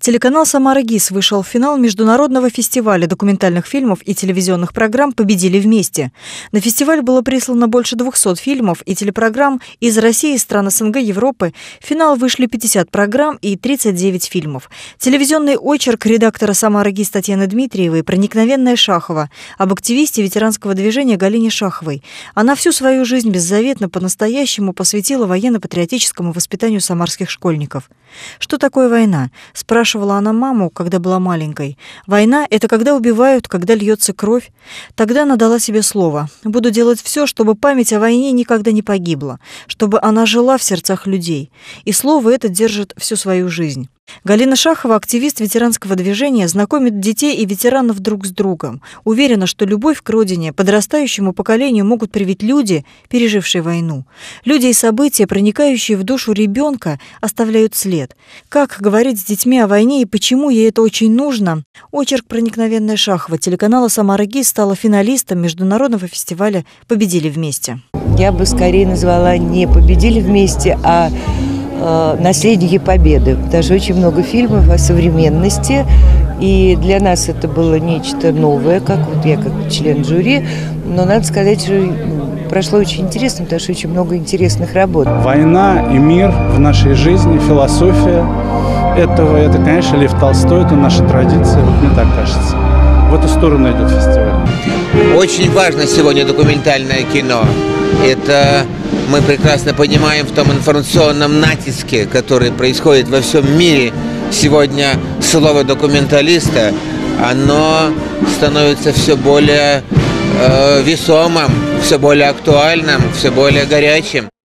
Телеканал «Самара ГИС» вышел в финал международного фестиваля документальных фильмов и телевизионных программ «Победили вместе». На фестиваль было прислано больше 200 фильмов и телепрограмм из России, стран СНГ, Европы. В финал вышли 50 программ и 39 фильмов. Телевизионный очерк редактора «Самара ГИС» Татьяны Дмитриевой «Проникновенная Шахова» об активисте ветеранского движения Галине Шаховой. Она всю свою жизнь беззаветно, по-настоящему посвятила военно-патриотическому воспитанию самарских школьников. «Что такое война?» – спрашивала она маму, когда была маленькой. «Война – это когда убивают, когда льется кровь». Тогда она дала себе слово: «Буду делать все, чтобы память о войне никогда не погибла, чтобы она жила в сердцах людей». И слово это держит всю свою жизнь. Галина Шахова, активист ветеранского движения, знакомит детей и ветеранов друг с другом. Уверена, что любовь к родине подрастающему поколению могут привить люди, пережившие войну. Люди и события, проникающие в душу ребенка, оставляют след. Как говорить с детьми о войне и почему ей это очень нужно? Очерк «Проникновенная Шахова» телеканала «Самара ГИС» стала финалистом международного фестиваля «Победили вместе». Я бы скорее назвала не «Победили вместе», а «Наследники Победы», потому что очень много фильмов о современности, и для нас это было нечто новое, как вот я как член жюри, но надо сказать, что прошло очень интересно, потому что очень много интересных работ. Война и мир в нашей жизни, философия этого, это, конечно, Лев Толстой, это наша традиция, вот мне так кажется. В эту сторону идет фестиваль. Очень важно сегодня документальное кино. Это мы прекрасно понимаем в том информационном натиске, который происходит во всем мире. Сегодня слово документалиста, оно становится все более весомым, все более актуальным, все более горячим.